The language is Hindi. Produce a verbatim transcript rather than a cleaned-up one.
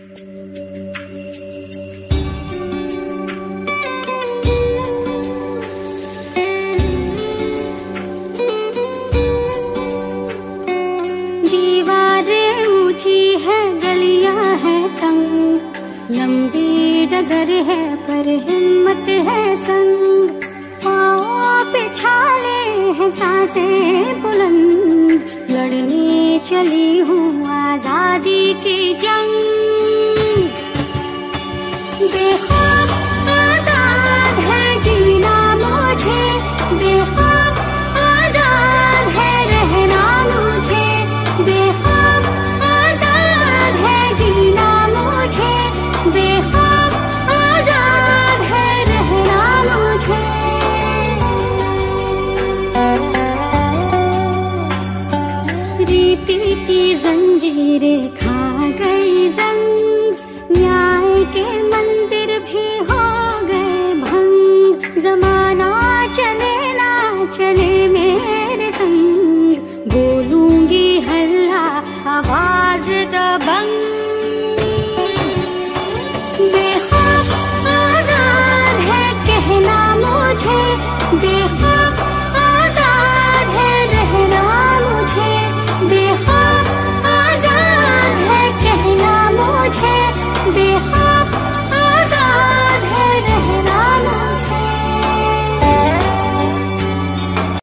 लंबी डगर है पर हिम्मत है संग, पाँव पे छाले हैं सांसें बुलंद, लड़ने चली हूँ आजादी की जंग। बेखौफ आजाद है जीना मुझे, बेखौफ आजाद है रहना मुझे, बेखौफ आजाद है जीना मुझे, बेखौफ आजाद है रहना मुझे। रीति की जंजीरें खा गई जंग, न्याय के मंदिर भी हो गए भंग, ज़माने